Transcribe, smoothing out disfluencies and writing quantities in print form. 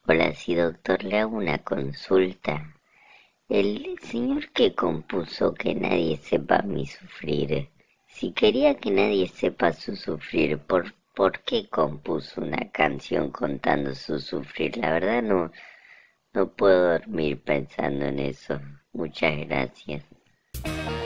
Hola, sí, doctor, le hago una consulta. El señor que compuso Que nadie sepa mi sufrir, si quería que nadie sepa su sufrir, ¿por qué compuso una canción contando su sufrir? La verdad no puedo dormir pensando en eso. Muchas gracias.